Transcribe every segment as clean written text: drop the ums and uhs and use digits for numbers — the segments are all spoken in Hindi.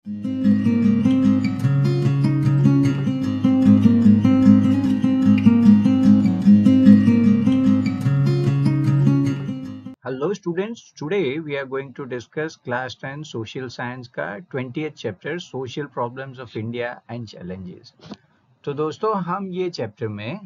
Hello students, today we are going to discuss class 10 social science का 20th chapter social problems of India and challenges। तो दोस्तों हम ये चैप्टर में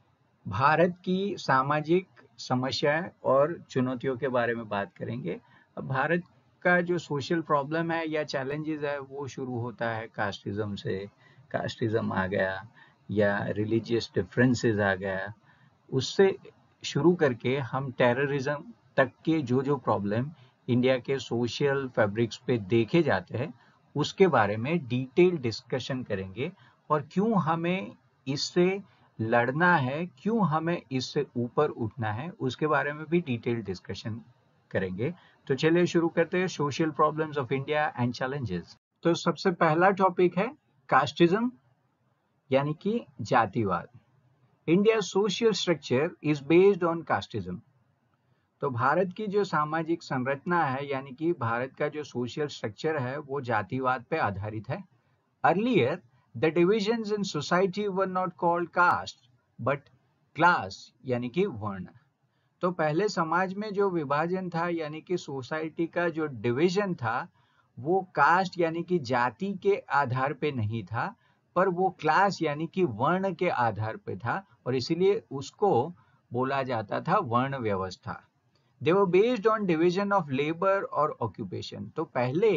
भारत की सामाजिक समस्याएं और चुनौतियों के बारे में बात करेंगे। अब भारत का जो सोशल प्रॉब्लम है या चैलेंजेस है वो शुरू होता है कास्टिज्म से। कास्टिज्म आ गया या रिलीजियस डिफरेंसेस आ गया, उससे शुरू करके हम टेररिज्म तक के जो प्रॉब्लम इंडिया के सोशल फैब्रिक्स पे देखे जाते हैं उसके बारे में डिटेल डिस्कशन करेंगे और क्यों हमें इससे लड़ना है, क्यों हमें इससे ऊपर उठना है, उसके बारे में भी डिटेल डिस्कशन करेंगे। तो चलिए शुरू करते हैं social problems of India and challenges. तो सबसे पहला टॉपिक है कास्टिज्म यानी कि जातिवाद। India social structure is based on casteism. तो भारत की जो सामाजिक संरचना है यानी कि भारत का जो सोशल स्ट्रक्चर है वो जातिवाद पे आधारित है। Earlier the divisions in society were not called caste but class यानी कि वर्ण। तो पहले समाज में जो विभाजन था यानी कि सोसाइटी का जो डिवीजन था वो कास्ट यानी कि जाति के आधार पे नहीं था, पर वो क्लास यानी कि वर्ण के आधार पे था और इसीलिए उसको बोला जाता था वर्ण व्यवस्था। They were based on division of labour और ऑक्यूपेशन। तो पहले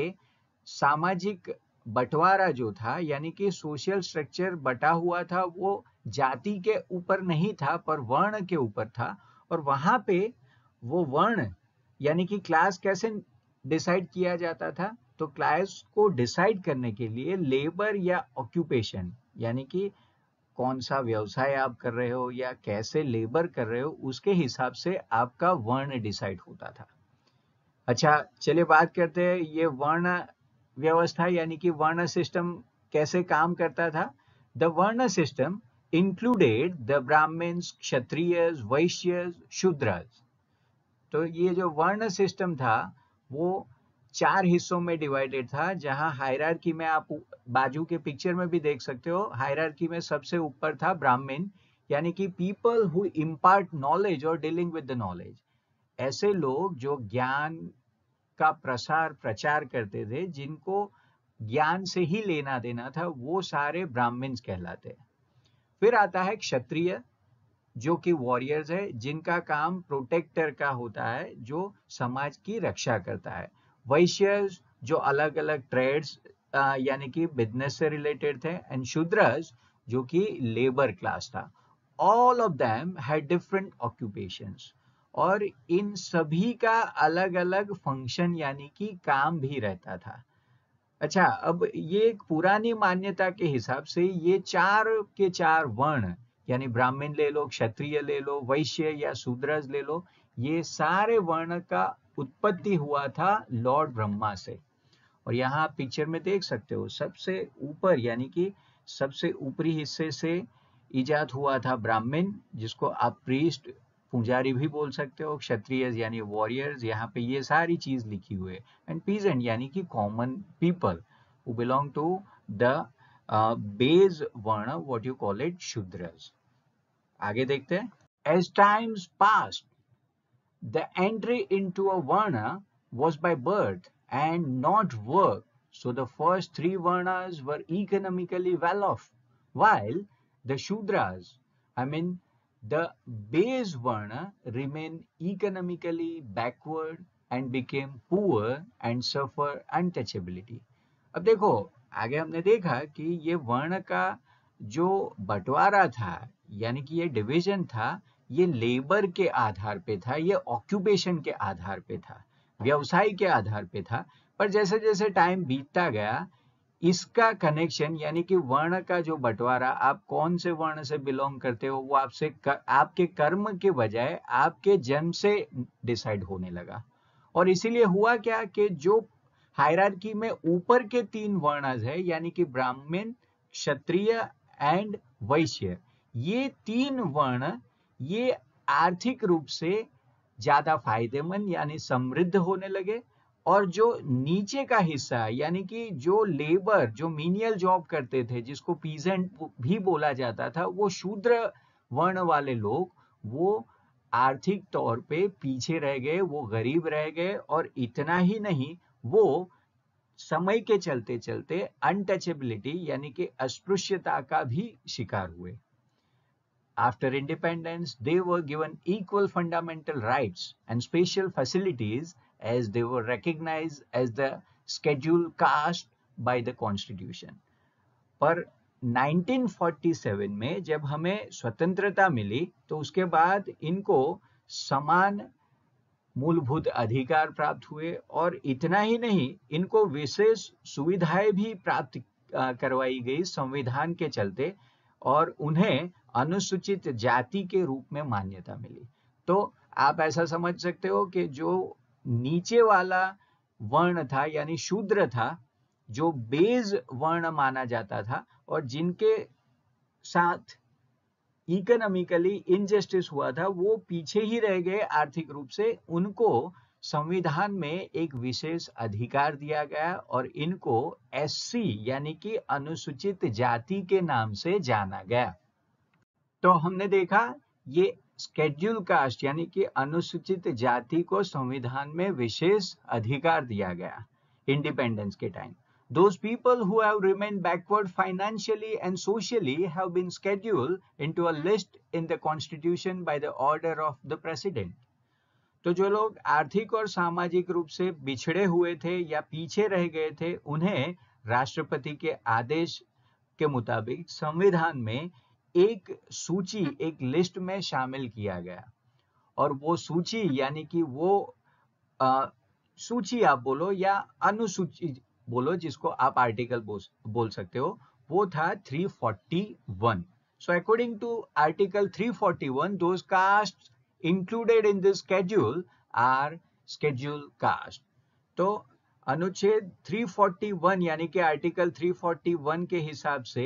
सामाजिक बंटवारा जो था यानी कि सोशल स्ट्रक्चर बटा हुआ था वो जाति के ऊपर नहीं था पर वर्ण के ऊपर था। और वहां पे वो वर्ण यानी कि क्लास कैसे डिसाइड किया जाता था, तो क्लास को डिसाइड करने के लिए लेबर या ऑक्यूपेशन यानी कि कौन सा व्यवसाय आप कर रहे हो या कैसे लेबर कर रहे हो उसके हिसाब से आपका वर्ण डिसाइड होता था। अच्छा चलिए बात करते हैं ये वर्ण व्यवस्था यानी कि वर्ण सिस्टम कैसे काम करता था। The varna system included the Brahmins, Kshatriyas, Vaishyas, Shudras. तो ये जो वर्ण सिस्टम था वो 4 हिस्सों में डिवाइडेड था, जहां हायरार्की में आप बाजू के पिक्चर में भी देख सकते हो, हायरार्की में सबसे ऊपर था ब्राह्मण यानी कि पीपल हु इम्पार्ट नॉलेज और डीलिंग विद द नॉलेज। ऐसे लोग जो ज्ञान का प्रचार करते थे, जिनको ज्ञान से ही लेना देना था, वो सारे ब्राह्मण्स कहलाते हैं। फिर आता है क्षत्रिय जो कि वॉरियर्स है, जिनका काम प्रोटेक्टर का होता है, जो समाज की रक्षा करता है। वैश्य जो अलग अलग ट्रेड्स यानी कि बिजनेस से रिलेटेड थे। एंड शूद्रस जो कि लेबर क्लास था। All of them had different occupations और इन सभी का अलग अलग फंक्शन यानी कि काम भी रहता था। अच्छा अब ये एक पुरानी मान्यता के हिसाब से ये 4 के 4 वर्ण यानी ब्राह्मण ले लो, क्षत्रिय ले लो, वैश्य या शूद्रज ले लो, ये सारे वर्ण का उत्पत्ति हुआ था लॉर्ड ब्रह्मा से। और यहाँ आप पिक्चर में देख सकते हो सबसे ऊपर यानी कि सबसे ऊपरी हिस्से से इजाद हुआ था ब्राह्मण, जिसको आप प्रीस्ट पुजारी भी बोल सकते हो। क्षत्रिय यानी वॉरियर्स, यहाँ पे ये सारी चीज लिखी हुई है। एंड पीजेंट यानी कि common people who belong to the base varna, what you call it, Shudras. आगे देखते हैं। As times passed the entry into a varna was by birth and not work, so the first 3 varnas were economically well off, while the Shudras, I mean the base varna, remained economically backward and became poor and suffer untouchability. अब देखो आगे हमने देखा कि ये वर्ण का जो बंटवारा था यानी कि ये डिवीजन था, ये लेबर के आधार पे था, ये ऑक्यूपेशन के आधार पे था, व्यवसाय के आधार पे था। पर जैसे जैसे टाइम बीतता गया इसका कनेक्शन यानी कि वर्ण का जो बंटवारा, आप कौन से वर्ण से बिलोंग करते हो वो आपके कर्म के बजाय आपके जन्म से डिसाइड होने लगा। और इसीलिए हुआ क्या कि जो हायरार्की में ऊपर के 3 वर्ण है यानी कि ब्राह्मण, क्षत्रिय एंड वैश्य, ये 3 वर्ण ये आर्थिक रूप से ज्यादा फायदेमंद यानी समृद्ध होने लगे और जो नीचे का हिस्सा यानी कि जो लेबर, जो मीनियल जॉब करते थे, जिसको पीजेंट भी बोला जाता था, वो शूद्र वर्ण वाले लोग, वो आर्थिक तौर पे पीछे रह गए, वो गरीब रह गए। और इतना ही नहीं, वो समय के चलते चलते अनटचेबिलिटी यानी कि अस्पृश्यता का भी शिकार हुए। After independence, they were given equal fundamental rights and special facilities as they were recognized as the scheduled caste by the constitution. पर 1947 में जब हमें स्वतंत्रता मिली तो उसके बाद इनको समान मूलभूत अधिकार प्राप्त हुए, और इतना ही नहीं, इनको विशेष सुविधाएं भी प्राप्त करवाई गई संविधान के चलते, और उन्हें अनुसूचित जाति के रूप में मान्यता मिली। तो आप ऐसा समझ सकते हो कि जो नीचे वाला वर्ण था यानी शूद्र था, जो बेज वर्ण माना जाता था, और जिनके साथ इकोनॉमिकली इनजस्टिस हुआ था, वो पीछे ही रह गए आर्थिक रूप से। उनको संविधान में एक विशेष अधिकार दिया गया और इनको एससी यानी कि अनुसूचित जाति के नाम से जाना गया। तो हमने देखा ये स्केड्यूल कास्ट यानी कि अनुसूचित जाति को संविधान में विशेष अधिकार दिया गया इंडिपेंडेंस के time. Those people who have remained backward financially and socially have been scheduled into a list in the constitution by the order of the president. तो जो लोग आर्थिक और सामाजिक रूप से बिछड़े हुए थे या पीछे रह गए थे, उन्हें राष्ट्रपति के आदेश के मुताबिक संविधान में एक सूची, एक लिस्ट में शामिल किया गया। और वो सूची यानी कि वो सूची आप बोलो या अनुसूची बोलो, जिसको आप आर्टिकल बोल सकते हो, वो था 341। So according to Article 341, those castes included in this schedule are scheduled caste. तो अनुच्छेद 341 यानी कि आर्टिकल 341 के हिसाब से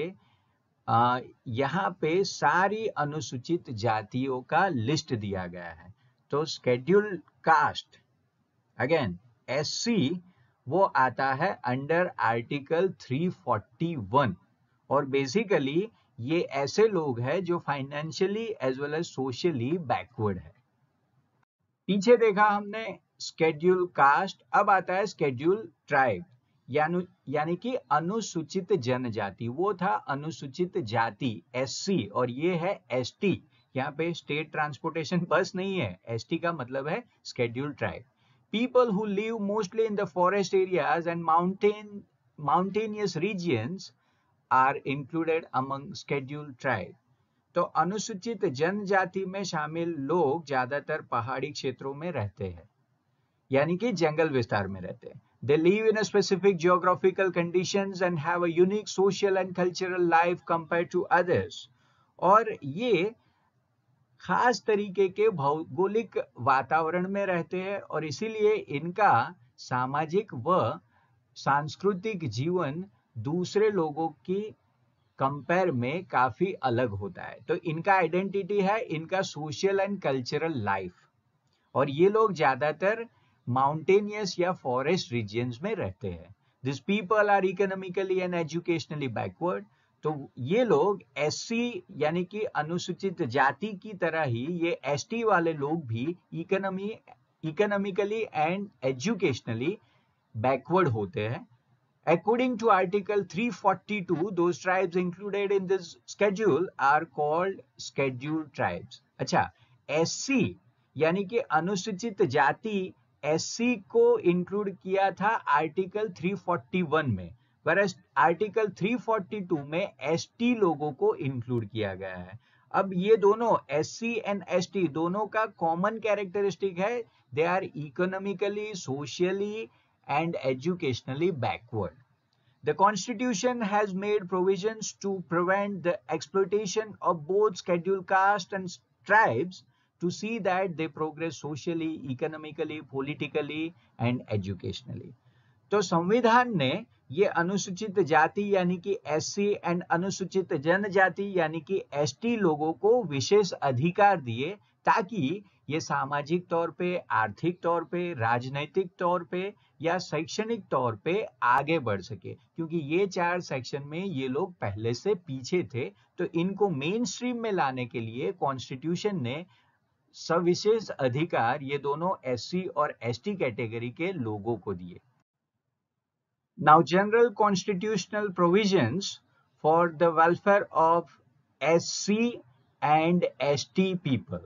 यहाँ पे सारी अनुसूचित जातियों का लिस्ट दिया गया है। तो शेड्यूल्ड कास्ट अगेन एससी वो आता है अंडर आर्टिकल 341, और बेसिकली ये ऐसे लोग हैं जो financially as well as socially backward है। पीछे देखा हमने स्केड्यूल कास्ट, अब आता है स्केड्यूल ट्राइब यानी कि अनुसूचित जनजाति। वो था अनुसूचित जाति एससी और ये है एसटी। यहाँ पे स्टेट ट्रांसपोर्टेशन बस नहीं है, एसटी का मतलब है scheduled tribe. People who live mostly in the forest areas and mountainous regions are included among scheduled tribe. तो अनुसूचित जनजाति में शामिल लोग ज्यादातर पहाड़ी क्षेत्रों में रहते हैं, यानी कि जंगल विस्तार में रहते हैं। They live in a specific geographical conditions and have a unique social and cultural life compared to others. और ये खास तरीके के भौगोलिक वातावरण में रहते हैं और इसीलिए इनका सामाजिक व सांस्कृतिक जीवन दूसरे लोगों की कंपेयर में काफी अलग होता है। तो इनका आइडेंटिटी है इनका सोशल एंड कल्चरल लाइफ, और ये लोग ज्यादातर माउंटेनियस या फॉरेस्ट रीजन्स में रहते हैं। This people are economically and educationally backward. तो ये लोग एससी यानी कि अनुसूचित जाति की तरह ही ये एसटी वाले लोग भी इकोनॉमिकली एंड एजुकेशनली बैकवर्ड होते हैं। According to Article 342, those tribes included in this schedule are called scheduled tribes. अच्छा, SC यानी कि अनुसूचित जाति SC को इंक्लूड किया था आर्टिकल 341 में, whereas आर्टिकल 342 में ST लोगों को इंक्लूड किया गया है। अब ये दोनों SC एंड ST दोनों का कॉमन कैरेक्टरिस्टिक है, they are economically, socially and educationally backward. The Constitution has made provisions to prevent the exploitation of both scheduled castes and tribes to see that they progress socially, economically, politically and educationally. तो संविधान ने ये अनुसूचित जाति यानी कि एससी एंड अनुसूचित जनजाति यानी कि एसटी लोगों को विशेष अधिकार दिए ताकि ये सामाजिक तौर पे, आर्थिक तौर पे, राजनैतिक तौर पे या शैक्षणिक तौर पे आगे बढ़ सके, क्योंकि ये 4 सेक्शन में ये लोग पहले से पीछे थे। तो इनको मेन स्ट्रीम में लाने के लिए कॉन्स्टिट्यूशन ने सविशेष अधिकार ये दोनों एससी और एसटी कैटेगरी के लोगों को दिए। Now general constitutional provisions for the welfare of SC and ST people.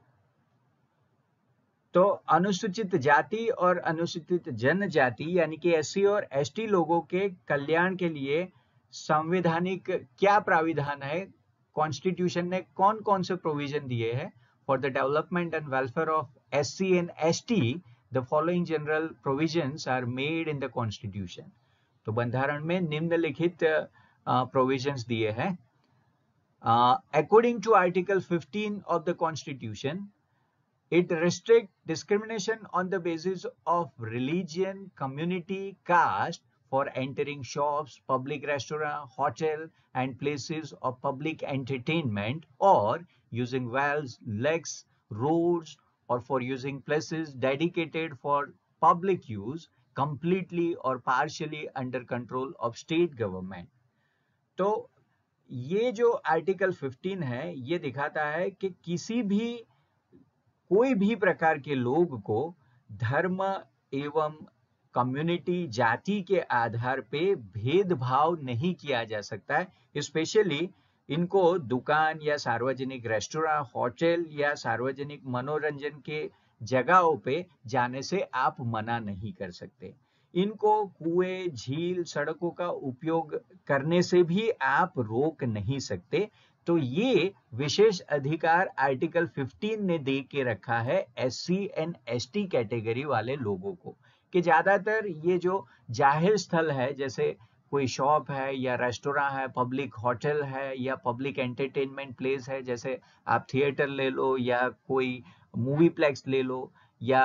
तो अनुसूचित जाति और अनुसूचित जनजाति यानी कि एससी और एसटी लोगों के कल्याण के लिए संवैधानिक क्या प्राविधान है, कॉन्स्टिट्यूशन ने कौन कौन से प्रोविजन दिए हैं। For the development and welfare of SC and ST the following general provisions are made in the constitution. तो बंधारण में निम्नलिखित प्रोविजंस दिए हैं। According to article 15 of the constitution, it restricts discrimination on the basis of religion, community, caste for entering shops, public restaurant, hotel, and places of public entertainment, or using wells, lakes, roads, or for using places dedicated for public use, completely or partially under control of state government. तो ये जो आर्टिकल 15 है ये दिखाता है कि किसी भी कोई भी प्रकार के लोग को धर्म एवं कम्युनिटी जाति के आधार पे भेदभाव नहीं किया जा सकता है। स्पेशली इनको दुकान या सार्वजनिक रेस्टोरेंट, होटल या सार्वजनिक मनोरंजन के जगहों पे जाने से आप मना नहीं कर सकते। इनको कुएं, झील, सड़कों का उपयोग करने से भी आप रोक नहीं सकते। तो ये विशेष अधिकार आर्टिकल 15 ने दे के रखा है एससी एंड एसटी कैटेगरी वाले लोगों को, कि ज्यादातर ये जो जाहिर स्थल है, जैसे कोई शॉप है या रेस्टोरेंट है, पब्लिक होटल है या पब्लिक एंटरटेनमेंट प्लेस है, जैसे आप थिएटर ले लो या कोई मूवी प्लेक्स ले लो, या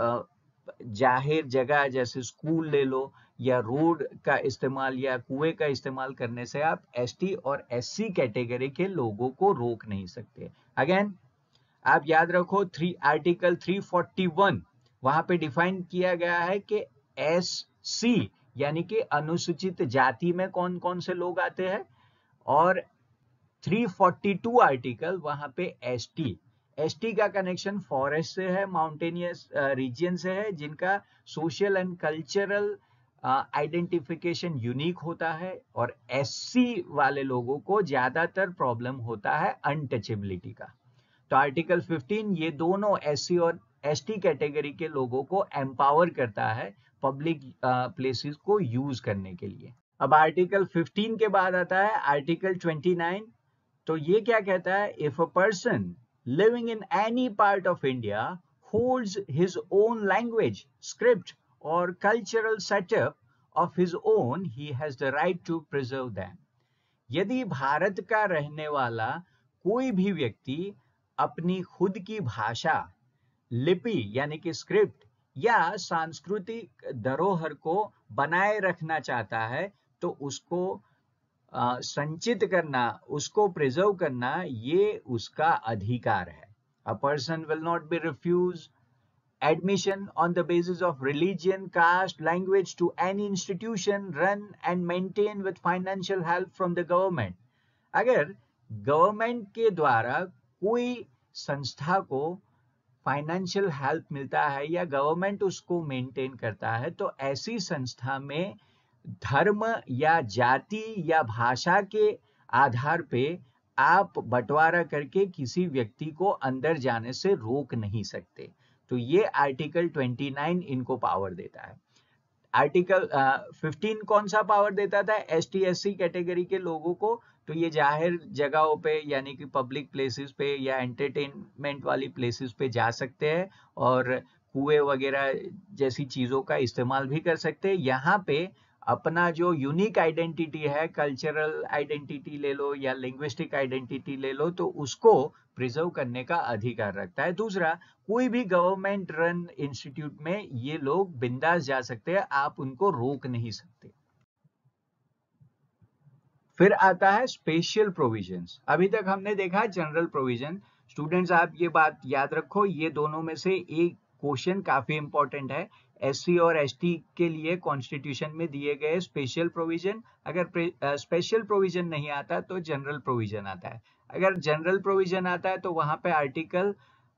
जाहिर जगह जैसे स्कूल ले लो, या रोड का इस्तेमाल या कुएं का इस्तेमाल करने से आप एसटी और एससी कैटेगरी के लोगों को रोक नहीं सकते। अगेन आप याद रखो आर्टिकल 341 वहां पे डिफाइन किया गया है कि एससी यानी कि अनुसूचित जाति में कौन कौन से लोग आते हैं, और 342 आर्टिकल वहां पे एसटी का कनेक्शन फॉरेस्ट से है, माउंटेनियस रीजन से है, जिनका social and cultural identification unique होता है, और एससी वाले लोगों को ज्यादातर प्रॉब्लम होता है अनटचेबिलिटी का। तो आर्टिकल 15 ये दोनों एससी और एसटी कैटेगरी के लोगों को एम्पावर करता है पब्लिक प्लेसेस को यूज करने के लिए। अब आर्टिकल 15 के बाद आता है आर्टिकल 29। तो ये क्या कहता है, if a person living in any part of India holds his own language, script or cultural setup of his own, he has the right to preserve them. यदि भारत का रहने वाला कोई भी व्यक्ति अपनी खुद की भाषा, लिपि यानी कि स्क्रिप्ट या सांस्कृतिक धरोहर को बनाए रखना चाहता है, तो उसको संचित करना, उसको प्रिजर्व करना, ये उसका अधिकार है। A person will not be refused admission on the basis of religion, caste, language to any institution run and maintained with financial help from the government. अगर गवर्नमेंट के द्वारा कोई संस्था को फाइनेंशियल हेल्प मिलता है या गवर्नमेंट उसको मेंटेन करता है, तो ऐसी संस्था में धर्म या जाति या भाषा के आधार पे आप बंटवारा करके किसी व्यक्ति को अंदर जाने से रोक नहीं सकते। तो ये आर्टिकल 29 इनको पावर देता है। आर्टिकल 15 कौन सा पावर देता था, एसटी एससी कैटेगरी के लोगों को, तो ये जाहिर जगहों पे यानी कि पब्लिक प्लेसेस पे या एंटरटेनमेंट वाली प्लेसेस पे जा सकते हैं और कुएं वगैरह जैसी चीजों का इस्तेमाल भी कर सकते हैं। यहाँ पे अपना जो यूनिक आइडेंटिटी है, कल्चरल आइडेंटिटी ले लो या लिंग्विस्टिक आइडेंटिटी ले लो, तो उसको प्रिजर्व करने का अधिकार रखता है। दूसरा, कोई भी गवर्नमेंट रन इंस्टीट्यूट में ये लोग बिंदास जा सकते हैं, आप उनको रोक नहीं सकते। फिर आता है स्पेशल प्रोविजंस। अभी तक हमने देखा जनरल प्रोविजन। स्टूडेंट्स आप ये बात याद रखो, ये दोनों में से एक क्वेश्चन काफी इंपॉर्टेंट है। एससी और एसटी के लिए कॉन्स्टिट्यूशन में दिए गए स्पेशल प्रोविजन, अगर स्पेशल प्रोविजन नहीं आता तो जनरल प्रोविजन आता है। अगर जनरल प्रोविजन आता है तो वहां पे आर्टिकल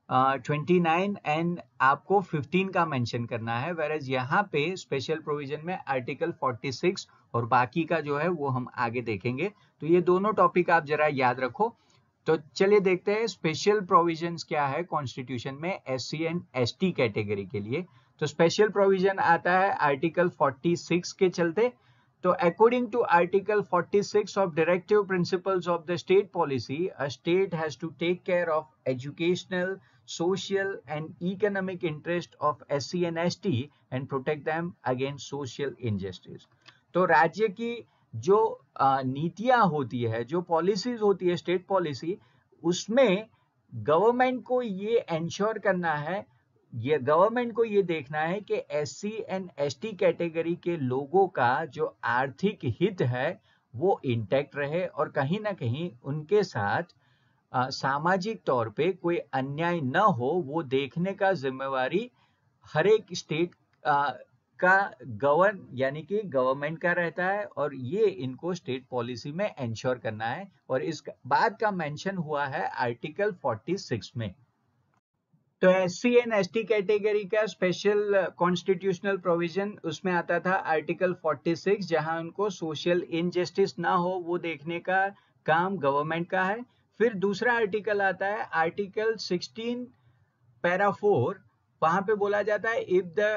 29 एंड आपको 15 का मेंशन करना है, वेरएज यहाँ पे स्पेशल प्रोविजन में आर्टिकल 46 और बाकी का जो है वो हम आगे देखेंगे। तो ये दोनों टॉपिक आप जरा याद रखो। तो चलिए देखते हैं स्पेशल प्रोविजंस क्या है कॉन्स्टिट्यूशन में एससी एंड एसटी कैटेगरी के लिए। तो स्पेशल प्रोविजन आता है आर्टिकल 46 के चलते। तो according to article 46 of directive principles of the state policy, a state has to take care of educational, social and economic interest of SC and ST and protect them against social injustice. तो राज्य की जो नीतियां होती है, जो पॉलिसीज होती है, स्टेट पॉलिसी, उसमें गवर्नमेंट को ये एंश्योर करना है, ये गवर्नमेंट को ये देखना है कि एससी एंड एसटी कैटेगरी के लोगों का जो आर्थिक हित है वो इंटैक्ट रहे और कहीं ना कहीं उनके साथ सामाजिक तौर पे कोई अन्याय न हो, वो देखने का जिम्मेवारी हर एक स्टेट का यानी कि गवर्नमेंट का रहता है और ये इनको स्टेट पॉलिसी में एंश्योर करना है और इस बात का मेंशन हुआ है आर्टिकल 46 में। तो एससी एंड एसटी कैटेगरी का स्पेशल कॉन्स्टिट्यूशनल प्रोविजन उसमें आता था आर्टिकल 46, जहां उनको सोशल इनजस्टिस ना हो वो देखने का काम गवर्नमेंट का है। फिर दूसरा आर्टिकल आता है आर्टिकल 16 पैरा 4, वहां पे बोला जाता है if the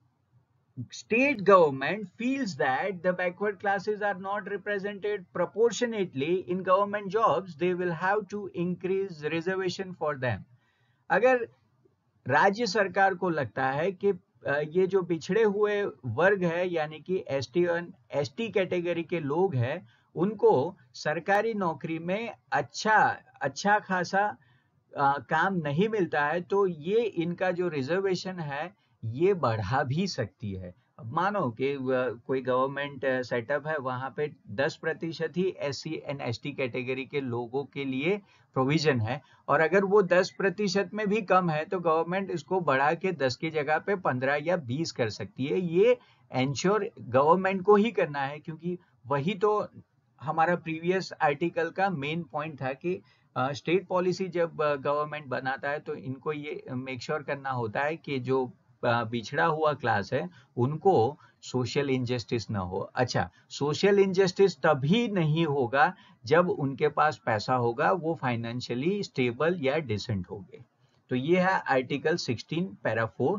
state government feels that the backward classes are not represented proportionately in government jobs, they will have to increase reservation for them. अगर राज्य सरकार को लगता है कि ये जो पिछड़े हुए वर्ग है यानी कि एसटी और एसटी कैटेगरी के लोग हैं, उनको सरकारी नौकरी में अच्छा खासा काम नहीं मिलता है, तो ये इनका जो रिजर्वेशन है ये बढ़ा भी सकती है। अब मानो कि कोई गवर्नमेंट सेटअप है, वहां पे 10% ही एससी एंड एसटी कैटेगरी के लोगों के लिए प्रोविजन है और अगर वो 10% में भी कम है तो गवर्नमेंट इसको बढ़ा के 10 की जगह पे 15 या 20 कर सकती है। ये एंश्योर गवर्नमेंट को ही करना है, क्योंकि वही तो हमारा प्रीवियस आर्टिकल का मेन पॉइंट था कि स्टेट पॉलिसी जब गवर्नमेंट बनाता है तो इनको ये मेक श्योर करना होता है कि जो पिछड़ा हुआ क्लास है उनको सोशल इनजस्टिस ना हो। अच्छा, सोशल इनजस्टिस तभी नहीं होगा जब उनके पास पैसा होगा, वो फाइनेंशियली स्टेबल या डिसेंट होंगे। तो ये है article 16 para 4।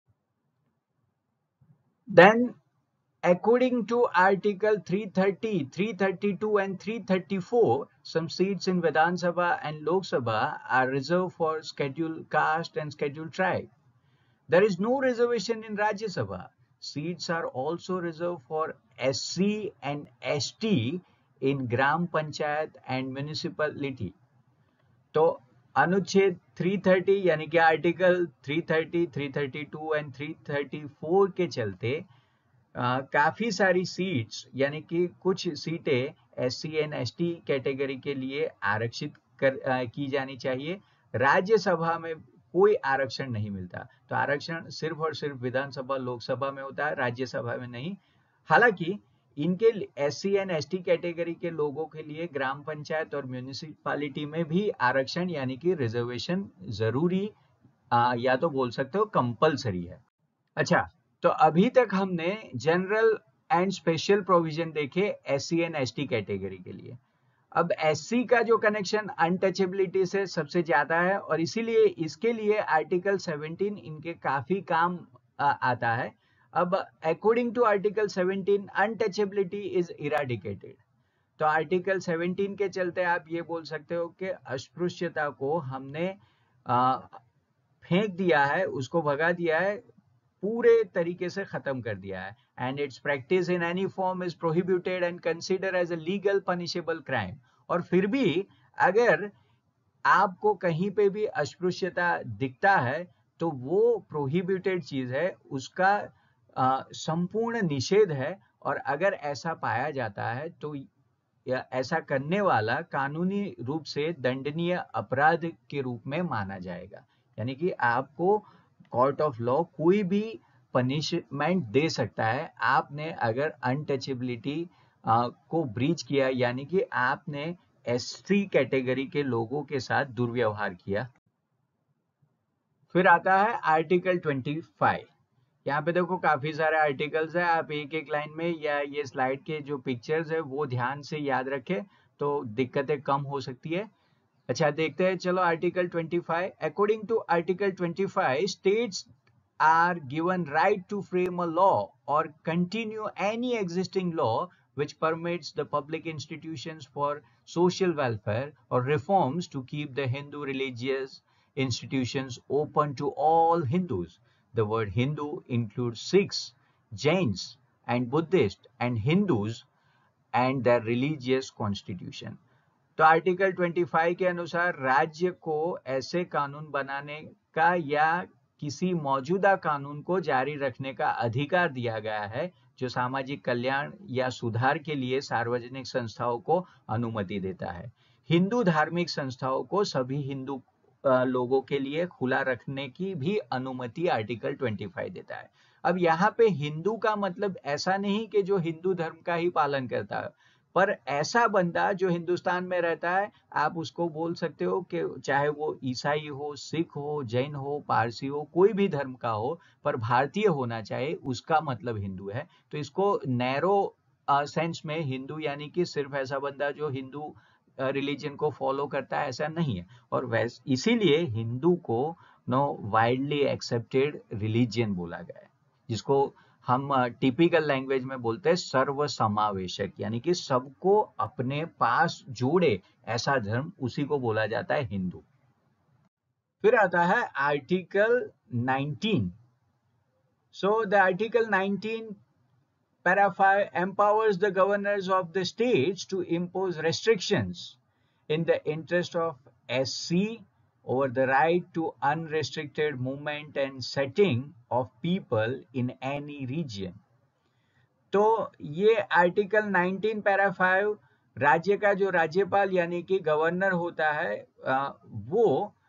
Then according to article 330, 332 and 334, some seats in Vidhan Sabha and Lok Sabha are reserved for scheduled caste and scheduled tribe. There is no reservation in Rajya Sabha. Seats are also reserved for SC and ST in Gram Panchayat and municipality. तो अनुच्छेद 330 यानी कि आर्टिकल 330, 332 एंड 334 के चलते काफी सारी सीट्स यानी कि कुछ सीटें एससी एंड एसटी कैटेगरी के लिए आरक्षित की जानी चाहिए। राज्यसभा में कोई आरक्षण नहीं मिलता, तो आरक्षण सिर्फ और सिर्फ विधानसभा लोकसभा में होता है, राज्यसभा में नहीं। हालांकि इनके एससी एंड एसटी कैटेगरी के लोगों के लिए ग्राम पंचायत और म्यूनिसिपालिटी में भी आरक्षण यानी कि रिजर्वेशन जरूरी या तो बोल सकते हो कंपलसरी है। अच्छा, तो अभी तक हमने जनरल एंड स्पेशल प्रोविजन देखे एससी एंड एसटी कैटेगरी के लिए। अब एससी का जो कनेक्शन अनटचेबिलिटी से सबसे ज्यादा है और इसीलिए इसके लिए आर्टिकल 17 इनके काफी काम आता है। अब according to article 17 untouchability is eradicated. तो आर्टिकल 17 के चलते आप ये बोल सकते हो कि अस्पृश्यता को हमने फेंक दिया है, उसको भगा दिया है, पूरे तरीके से खत्म कर दिया है। And its practice in any form is prohibited and consider as a legal punishable crime. और फिर भी अगर आपको कहीं पे भी अस्पृश्यता दिखता है तो वो प्रोहिबिटेड चीज है, उसका संपूर्ण निषेध है और अगर ऐसा पाया जाता है तो ऐसा करने वाला कानूनी रूप से दंडनीय अपराध के रूप में माना जाएगा। यानी कि आपको कोर्ट ऑफ लॉ कोई भी पनिशमेंट दे सकता है आपने अगर अनटचेबिलिटी को ब्रीच किया, यानी कि आपने एससी कैटेगरी के लोगों के साथ दुर्व्यवहार किया। फिर आता है आर्टिकल 25। यहाँ पे देखो काफी सारे आर्टिकल्स है, आप एक एक लाइन में या ये स्लाइड के जो पिक्चर्स है वो ध्यान से याद रखें तो दिक्कतें कम हो सकती है। अच्छा देखते हैं, चलो article 25। According to article 25, states are given right to frame a law or continue any existing law which permits the public institutions for social welfare or reforms to keep the Hindu religious institutions open to all Hindus. The word Hindu includes Sikhs, Jains, and Buddhists, and Hindus and their religious constitution. तो आर्टिकल 25 के अनुसार राज्य को ऐसे कानून बनाने का या किसी मौजूदा कानून को जारी रखने का अधिकार दिया गया है जो सामाजिक कल्याण या सुधार के लिए सार्वजनिक संस्थाओं को अनुमति देता है। हिंदू धार्मिक संस्थाओं को सभी हिंदू लोगों के लिए खुला रखने की भी अनुमति आर्टिकल 25 देता है। अब यहाँ पे हिंदू का मतलब ऐसा नहीं कि जो हिंदू धर्म का ही पालन करता है, पर ऐसा बंदा जो हिंदुस्तान में रहता है आप उसको बोल सकते हो कि चाहे वो ईसाई हो, सिख हो, जैन हो, पारसी हो, कोई भी धर्म का हो, पर भारतीय होना चाहिए, उसका मतलब हिंदू है। तो इसको नैरो सेंस में हिंदू यानी कि सिर्फ ऐसा बंदा जो हिंदू रिलीजन को फॉलो करता है, ऐसा नहीं है। और वैसे इसीलिए हिंदू को नो वाइडली एक्सेप्टेड रिलीजन बोला गया है, जिसको हम टिपिकल लैंग्वेज में बोलते हैं सर्व समावेशक, यानी कि सबको अपने पास जोड़े ऐसा धर्म, उसी को बोला जाता है हिंदू। फिर आता है article 19। So the article 19 para 5 empowers the governors of the states to impose restrictions in the interest of SC over the right to unrestricted movement and setting of people in any region. तो ये आर्टिकल 19 पैरा 5 राज्य का जो राज्यपाल यानी कि गवर्नर होता है वो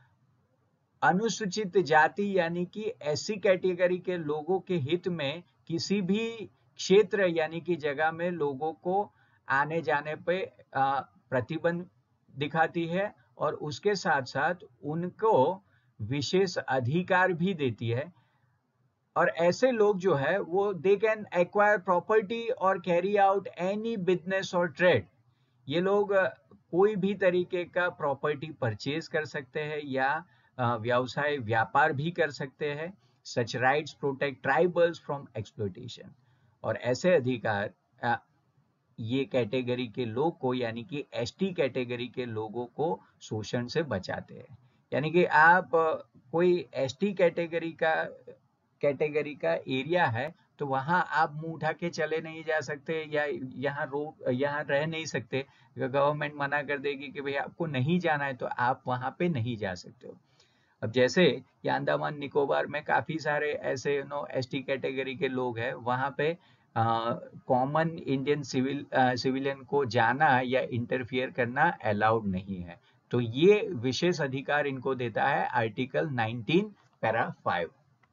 अनुसूचित जाति यानी कि एससी कैटेगरी के लोगों के हित में किसी भी क्षेत्र यानी कि जगह में लोगों को आने जाने पे प्रतिबंध दिखाती है और उसके साथ साथ उनको विशेष अधिकार भी देती है। और ऐसे लोग जो है वो दे कैन एक्वायर प्रॉपर्टी और कैरी आउट एनी बिजनेस और ट्रेड। ये लोग कोई भी तरीके का प्रॉपर्टी परचेज कर सकते हैं या व्यवसाय व्यापार भी कर सकते हैं। Such rights protect tribals from exploitation. और ऐसे अधिकार ये कैटेगरी के लोग को यानी कि एसटी कैटेगरी के लोगों को शोषण से बचाते हैं। यानी कि आप कोई एसटी कैटेगरी का एरिया है तो वहां आप मुंह उठा के चले नहीं जा सकते या यहाँ रह नहीं सकते। गवर्नमेंट मना कर देगी कि भाई आपको नहीं जाना है तो आप वहां पे नहीं जा सकते हो। अब जैसे अंडमान निकोबार में काफी सारे ऐसे एसटी कैटेगरी के लोग हैं, वहां पे कॉमन इंडियन सिविलियन को जाना या इंटरफियर करना अलाउड नहीं है। तो ये विशेष अधिकार इनको देता है article 19 para 5।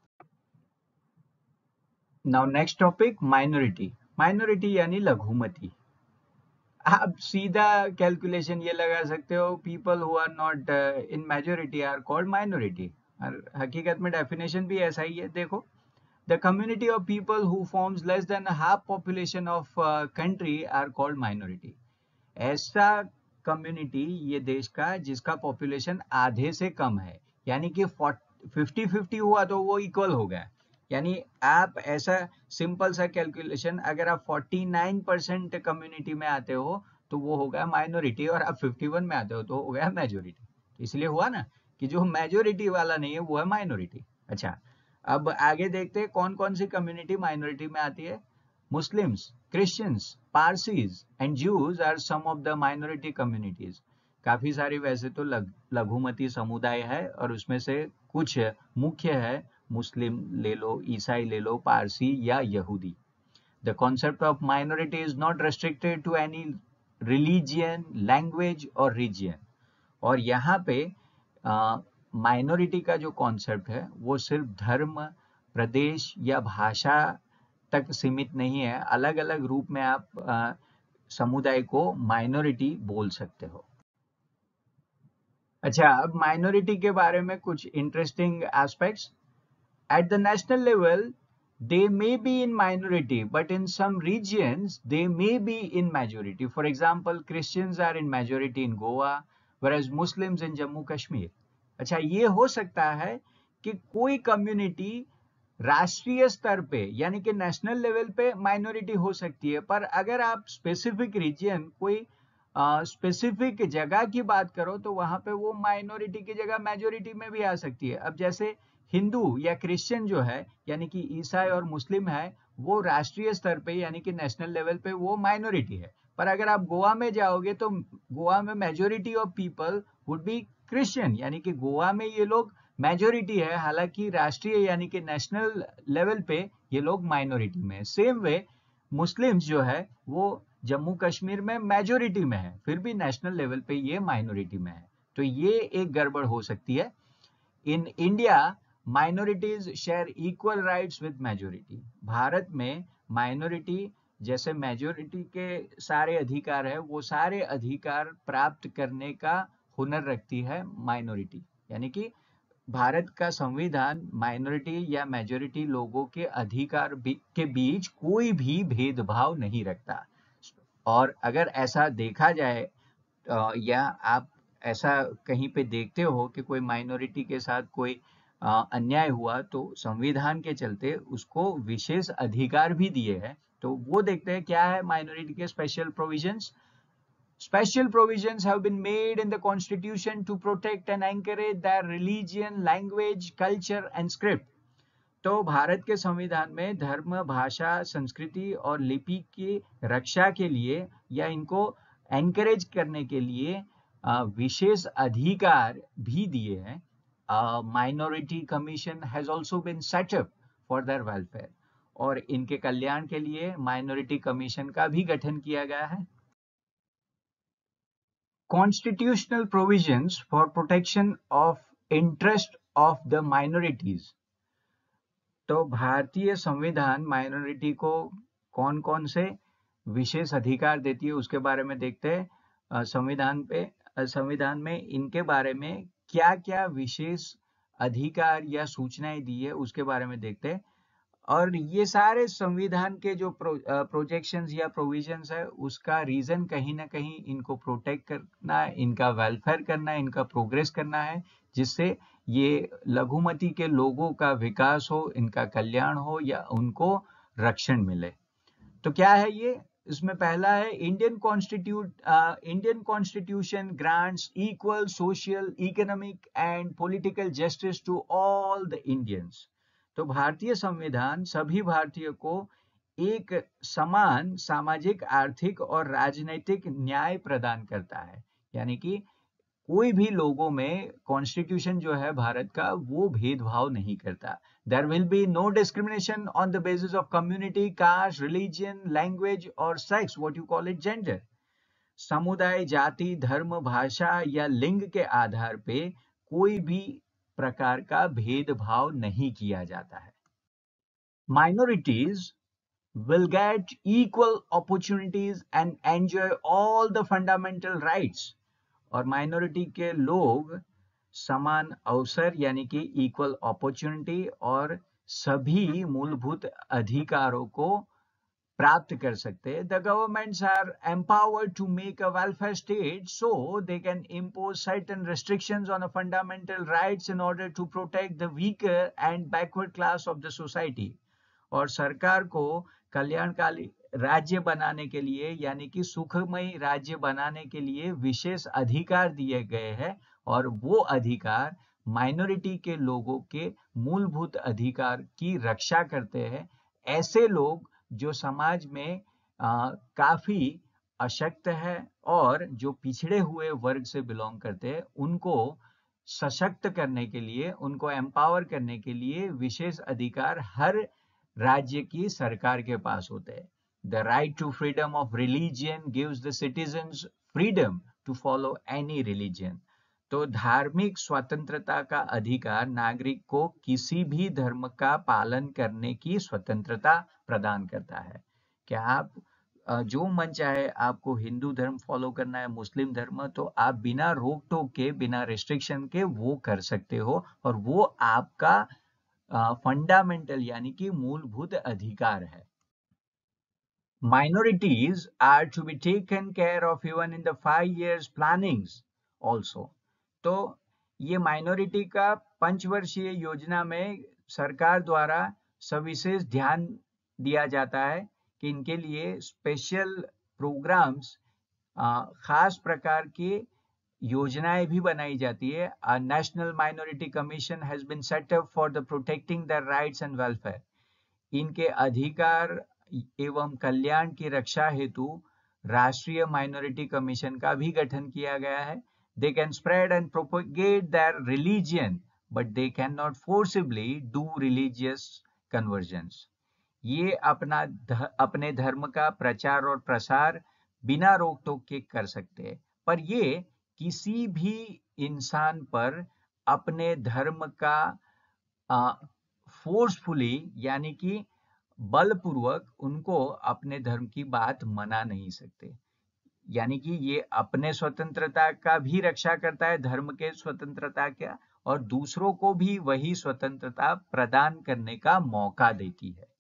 Now next topic minority. Minority यानी लघुमती। आप सीधा कैलकुलेशन ये लगा सकते हो, people who are not in majority are called minority. और हकीकत में डेफिनेशन भी ऐसा ही है। देखो, the community of people who forms less than half population of country are called minority. ऐसा कम्युनिटी ये देश का जिसका पॉपुलेशन आधे से कम है, यानी कि 50-50 हुआ तो वो इक्वल हो गया। यानी आप ऐसा सिंपल सा कैलकुलेशन, अगर आप 49% कम्युनिटी में आते हो तो वो हो गया माइनॉरिटी, और आप 51 में आते हो तो हो गया मेजोरिटी। इसलिए हुआ ना कि जो मेजोरिटी वाला नहीं है वो है माइनॉरिटी। अच्छा, अब आगे देखते हैं कौन कौन सी कम्युनिटी माइनॉरिटी में आती है। Muslims, Christians, Parsis and Jews are some of the minority communities. काफी सारी वैसे तो लघुमती समुदाय है और उसमें से कुछ मुख्य है, मुस्लिम ले लो, ईसाई ले लो, पारसी या यहूदी। The concept of minority is not restricted to any religion, language और रीजन। और यहाँ पे माइनॉरिटी का जो कॉन्सेप्ट है वो सिर्फ धर्म, प्रदेश या भाषा तक सीमित नहीं है। अलग अलग रूप में आप समुदाय को माइनॉरिटी बोल सकते हो। अच्छा, अब माइनॉरिटी के बारे में कुछ interesting aspects. At the national level, they may be in minority, but in some regions, they may be in majority. For example, Christians are in majority in Goa, whereas Muslims in Jammu Kashmir. अच्छा, ये हो सकता है कि कोई कम्युनिटी राष्ट्रीय स्तर पे यानी कि नेशनल लेवल पे माइनॉरिटी हो सकती है, पर अगर आप स्पेसिफिक रीजन, कोई स्पेसिफिक जगह की बात करो तो वहां पे वो माइनॉरिटी की जगह मेजोरिटी में भी आ सकती है। अब जैसे हिंदू या क्रिश्चियन जो है यानी कि ईसाई और मुस्लिम है, वो राष्ट्रीय स्तर पे यानी कि नेशनल लेवल पे वो माइनॉरिटी है, पर अगर आप गोवा में जाओगे तो गोवा में majority of people would be Christian, यानी कि गोवा में ये लोग मेजोरिटी है, हालांकि राष्ट्रीय यानी कि नेशनल लेवल पे ये लोग माइनॉरिटी में है। सेम वे मुस्लिम्स जो है वो जम्मू कश्मीर में मेजोरिटी में है, फिर भी नेशनल लेवल पे ये माइनॉरिटी में है। तो ये एक गड़बड़ हो सकती है। In India minorities share equal rights with majority. Bharat में माइनॉरिटी जैसे मेजोरिटी के सारे अधिकार है, वो सारे अधिकार प्राप्त करने का हुनर रखती है माइनॉरिटी। यानी कि भारत का संविधान माइनॉरिटी या मेजोरिटी लोगों के अधिकार के बीच कोई भी भेदभाव नहीं रखता। और अगर ऐसा देखा जाए या आप ऐसा कहीं पे देखते हो कि कोई माइनॉरिटी के साथ कोई अन्याय हुआ, तो संविधान के चलते उसको विशेष अधिकार भी दिए हैं। तो वो देखते हैं क्या है माइनॉरिटी के special provisions. Special provisions have been made in the constitution to protect and encourage their religion, language, culture and script. तो भारत के संविधान में धर्म, भाषा, संस्कृति और लिपि की रक्षा के लिए या इनको एनकरेज करने के लिए विशेष अधिकार भी दिए हैं। Minority commission has also been set up for their welfare, और इनके कल्याण के लिए माइनॉरिटी कमीशन का भी गठन किया गया है। Constitutional provisions for protection of interest of the minorities. तो भारतीय संविधान माइनॉरिटी को कौन कौन से विशेष अधिकार देती है उसके बारे में देखते हैं। संविधान में इनके बारे में क्या क्या विशेष अधिकार या सूचनाएं दी है उसके बारे में देखते हैं। और ये सारे संविधान के जो प्रोजेक्शंस या प्रोविजंस है, उसका रीजन कहीं ना कहीं इनको प्रोटेक्ट करना, इनका वेलफेयर करना, इनका प्रोग्रेस करना है, जिससे ये लघुमती के लोगों का विकास हो, इनका कल्याण हो या उनको रक्षण मिले। तो क्या है ये? इसमें पहला है Indian constitution grants equal social, economic and political justice to all the Indians. तो भारतीय संविधान सभी भारतीयों को एक समान सामाजिक, आर्थिक और राजनीतिक न्याय प्रदान करता है। यानी कि कोई भी लोगों में कॉन्स्टिट्यूशन जो है भारत का वो भेदभाव नहीं करता। There will be no discrimination on the basis of community, caste, religion, language और sex, what you call it gender. समुदाय, जाति, धर्म, भाषा या लिंग के आधार पे कोई भी प्रकार का भेदभाव नहीं किया जाता है। Minorities will get equal opportunities and enjoy all the fundamental rights. और माइनॉरिटी के लोग समान अवसर यानी कि इक्वल अपॉर्चुनिटी और सभी मूलभूत अधिकारों को प्राप्त कर सकते हैं। The governments are empowered to make a welfare state, so they can impose certain restrictions on a fundamental rights in order to protect the weaker and backward class of the society. और सरकार को कल्याणकारी राज्य बनाने के लिए यानी कि सुखमय राज्य बनाने के लिए विशेष अधिकार दिए गए हैं, और वो अधिकार माइनॉरिटी के लोगों के मूलभूत अधिकार की रक्षा करते हैं। ऐसे लोग जो समाज में काफी अशक्त है और जो पिछड़े हुए वर्ग से बिलोंग करते हैं, उनको सशक्त करने के लिए, उनको एम्पावर करने के लिए विशेष अधिकार हर राज्य की सरकार के पास होते हैं। The right to freedom of religion gives the citizens freedom to follow any religion. तो धार्मिक स्वतंत्रता का अधिकार नागरिक को किसी भी धर्म का पालन करने की स्वतंत्रता प्रदान करता है। क्या आप जो मन चाहे आपको हिंदू धर्म फॉलो करना है, मुस्लिम धर्म, तो आप बिना रोक टोक के, बिना रिस्ट्रिक्शन के वो कर सकते हो, और वो आपका फंडामेंटल यानी कि मूलभूत अधिकार है। Minorities are to be taken care of even in the 5 years plannings also. तो ये माइनॉरिटी का पंचवर्षीय योजना में सरकार द्वारा सविशेष ध्यान दिया जाता है कि इनके लिए स्पेशल प्रोग्राम्स, खास प्रकार की योजनाएं भी बनाई जाती है। National minority commission has been set up for the protecting the rights and welfare. इनके अधिकार एवं कल्याण की रक्षा हेतु राष्ट्रीय माइनॉरिटी कमीशन का भी गठन किया गया है। They can spread and propagate their religion but they can not forcibly do religious conversions. ये अपने धर्म का प्रचार और प्रसार बिना रोक टोक के कर सकते हैं, पर ये किसी भी इंसान पर अपने धर्म का फोर्सफुली यानी कि बलपूर्वक उनको अपने धर्म की बात मना नहीं सकते। यानी कि ये अपने स्वतंत्रता का भी रक्षा करता है, धर्म के स्वतंत्रता का, और दूसरों को भी वही स्वतंत्रता प्रदान करने का मौका देती है।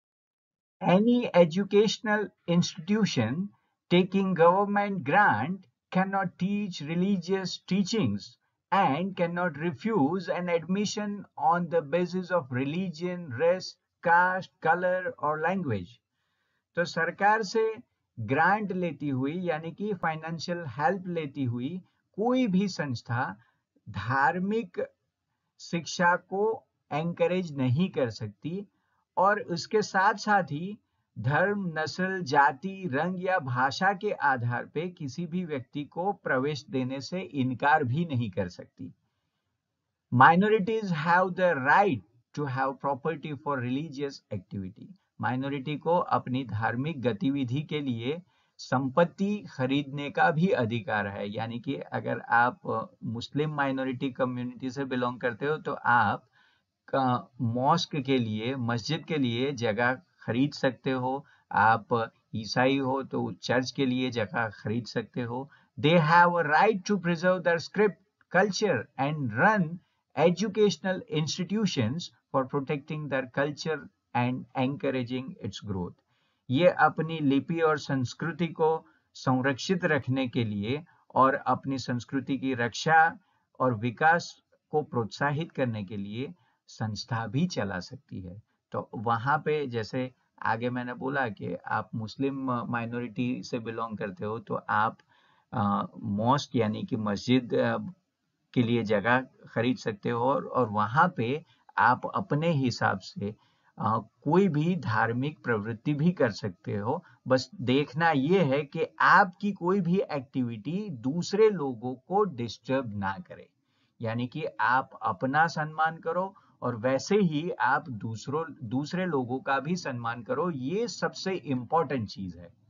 Any educational institution taking government grant cannot teach religious teachings and cannot refuse an admission on the basis of religion, race, caste, color or language. तो सरकार से ग्रांट लेती हुई यानी कि फाइनेंशियल हेल्प लेती हुई कोई भी संस्था धार्मिक शिक्षा को एनकरेज नहीं कर सकती, और उसके साथ साथ ही धर्म, नस्ल, जाति, रंग या भाषा के आधार पे किसी भी व्यक्ति को प्रवेश देने से इनकार भी नहीं कर सकती। Minorities have the right to have property for religious activity. Minority को अपनी धार्मिक गतिविधि के लिए संपत्ति खरीदने का भी अधिकार है। यानी कि अगर आप मुस्लिम माइनॉरिटी कम्युनिटी से बिलोंग करते हो तो आप मॉस्क के लिए, मस्जिद के लिए जगह खरीद सकते हो। आप ईसाई हो तो चर्च के लिए जगह खरीद सकते हो। They have a right to preserve their script, culture and run educational institutions for protecting their culture and encouraging its growth. ये अपनी लिपि और संस्कृति को संरक्षित रखने के लिए और अपनी संस्कृति की रक्षा और विकास को प्रोत्साहित करने के लिए संस्था भी चला सकती है। तो वहाँ पे जैसे आगे मैंने बोला कि आप मुस्लिम माइनॉरिटी से बिलोंग करते हो तो आप मॉस्क यानी कि मस्जिद के लिए जगह खरीद सकते हो, और वहाँ पे आप अपने हिसाब से कोई भी धार्मिक प्रवृत्ति भी कर सकते हो। बस देखना ये है कि आपकी कोई भी एक्टिविटी दूसरे लोगों को डिस्टर्ब ना करे। यानी कि आप अपना सम्मान करो और वैसे ही आप दूसरे लोगों का भी सम्मान करो। ये सबसे इम्पोर्टेंट चीज है।